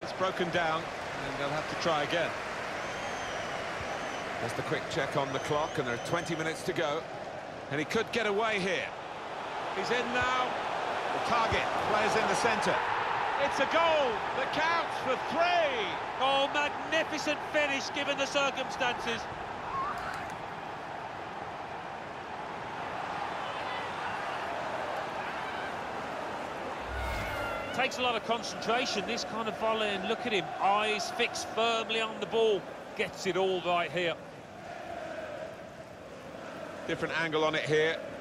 It's broken down, and they'll have to try again. Just a quick check on the clock, and there are 20 minutes to go. And he could get away here. He's in now. The target plays in the centre. It's a goal that counts for 3. Oh, magnificent finish given the circumstances. Takes a lot of concentration, this kind of volley, and look at him, eyes fixed firmly on the ball. Gets it all right here. Different angle on it here.